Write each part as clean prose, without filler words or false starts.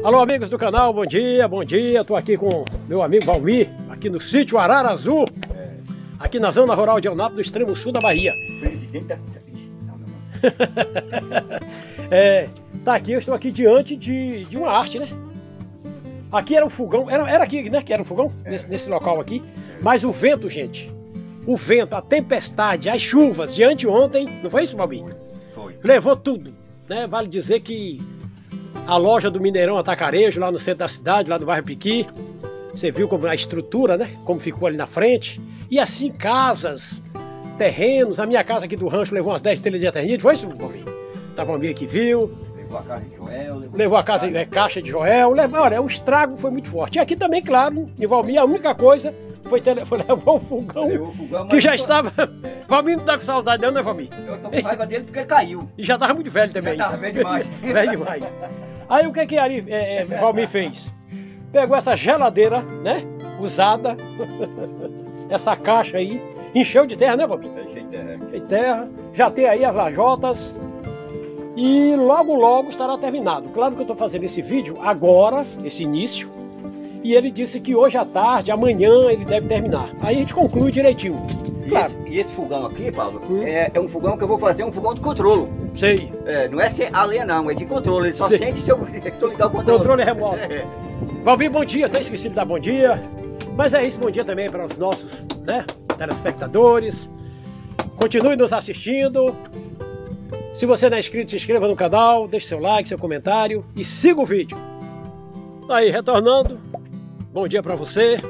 Alô, amigos do canal, bom dia, bom dia. Estou aqui com meu amigo Valmir, aqui no sítio Arara Azul, aqui na zona rural de Eunápolis, no extremo sul da Bahia. Presidente da... Tá aqui, eu estou aqui diante de uma arte, né? Aqui era um fogão, era aqui, né? Que era um fogão, nesse local aqui. Mas o vento, gente, o vento, a tempestade, as chuvas de anteontem, não foi isso, Valmir? Foi. Levou tudo, né? Vale dizer que a loja do Mineirão Atacarejo, lá no centro da cidade, lá no bairro Piqui, você viu como a estrutura, né? Como ficou ali na frente. E assim, casas, terrenos, a minha casa aqui do rancho levou umas 10 telhas de eternite, foi isso, Valmir? Tá, Valmir que viu. Levou a casa de Joel. Levou a casa, caixa de Joel. Olha, o estrago foi muito forte. E aqui também, claro, em Valmir, a única coisa foi levar o fogão, que já estava... Valmir não tá com saudade não, né, Valmir? Eu tô com raiva dele porque ele caiu. E já estava muito velho também. Já estava velho demais. Velho demais. Aí o que Valmir fez? Pegou essa geladeira, né, usada, essa caixa aí, encheu de terra, né, Valmir? Cheio de terra. Cheio de terra, já tem aí as lajotas e logo estará terminado. Claro que eu estou fazendo esse vídeo agora, esse início, e ele disse que hoje à tarde, amanhã ele deve terminar. Aí a gente conclui direitinho. Claro. E esse fogão aqui, Paulo, é um fogão que eu vou fazer, um fogão de controle. Sei. Não é a lenha não, é de controle, ele só sente se eu ligar o controle. Controle remoto. Valmir, bom dia, até esqueci de dar bom dia. Mas é isso, bom dia também para os nossos, né, telespectadores. Continue nos assistindo. Se você não é inscrito, se inscreva no canal, deixe seu like, seu comentário e siga o vídeo. Aí, retornando, bom dia para você.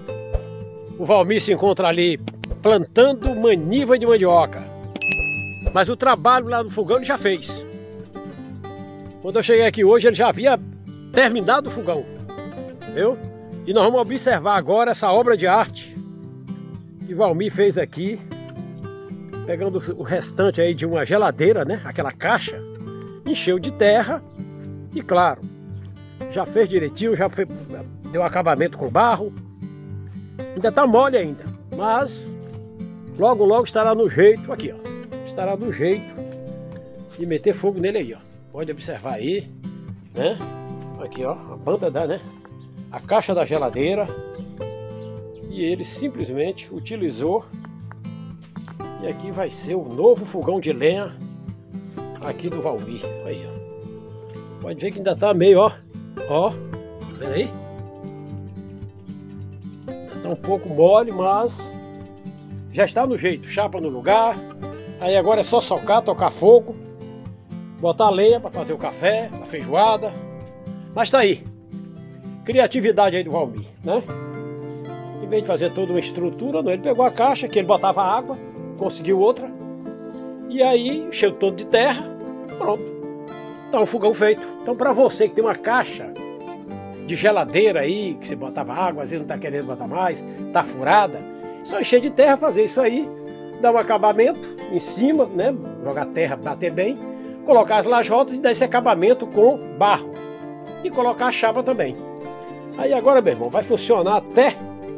O Valmir se encontra ali plantando maniva de mandioca. Mas o trabalho lá no fogão ele já fez. Quando eu cheguei aqui hoje, ele já havia terminado o fogão. Viu? E nós vamos observar agora essa obra de arte que Valmir fez aqui, pegando o restante aí de uma geladeira, né? Aquela caixa, encheu de terra e, claro, já fez direitinho, deu acabamento com barro. Ainda está mole ainda, mas logo estará no jeito, aqui ó, estará no jeito de meter fogo nele aí, ó. Pode observar aí, né? Aqui ó, a banda né? A caixa da geladeira. E ele simplesmente utilizou. E aqui vai ser o novo fogão de lenha aqui do Valmir. Aí ó, pode ver que ainda tá meio ó, vendo aí? Ainda tá um pouco mole, mas já está no jeito, chapa no lugar. Aí agora é só socar, tocar fogo, botar a lenha para fazer o café, a feijoada. Mas tá aí, criatividade aí do Valmir, né? Em vez de fazer toda uma estrutura, ele pegou a caixa que ele botava água, conseguiu outra, e aí encheu todo de terra, pronto. Então o fogão feito. Então para você que tem uma caixa de geladeira aí, que você botava água, às vezes não está querendo botar mais, está furada, só encher de terra, fazer isso aí, dar um acabamento em cima, né? Jogar terra, bater bem, colocar as lajotas e dar esse acabamento com barro. E colocar a chapa também. Aí agora, meu irmão, vai funcionar até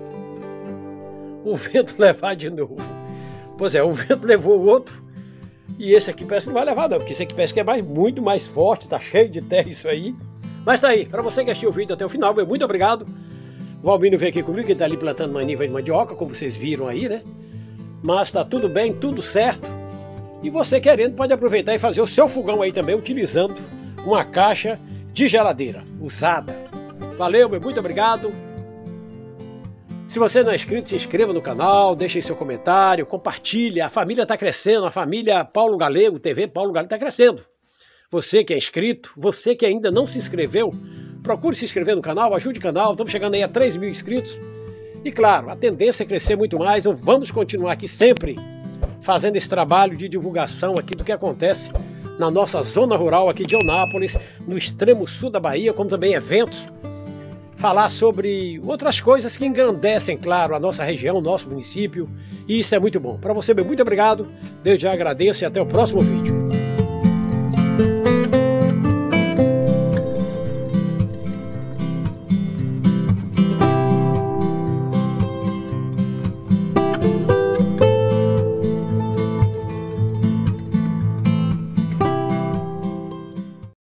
o vento levar de novo. Pois é, o vento levou o outro. E esse aqui parece que não vai levar não, porque esse aqui parece que é muito mais forte, tá cheio de terra isso aí. Mas tá aí, para você que assistiu o vídeo até o final, meu muito obrigado. O Valmir veio aqui comigo, ele tá ali plantando maniva de mandioca, como vocês viram aí, né? Mas tá tudo bem, tudo certo. E você querendo pode aproveitar e fazer o seu fogão aí também, utilizando uma caixa de geladeira usada. Valeu, meu muito obrigado. Se você não é inscrito, se inscreva no canal, deixe aí seu comentário, compartilha. A família está crescendo, a família Paulo Galego, TV Paulo Galego está crescendo. Você que é inscrito, você que ainda não se inscreveu, procure se inscrever no canal, ajude o canal, estamos chegando aí a 3 mil inscritos. E claro, a tendência é crescer muito mais, então vamos continuar aqui sempre fazendo esse trabalho de divulgação aqui do que acontece na nossa zona rural aqui de Eunápolis, no extremo sul da Bahia, como também eventos, falar sobre outras coisas que engrandecem, claro, a nossa região, o nosso município, e isso é muito bom. Para você, meu muito obrigado, desde já agradeço e até o próximo vídeo.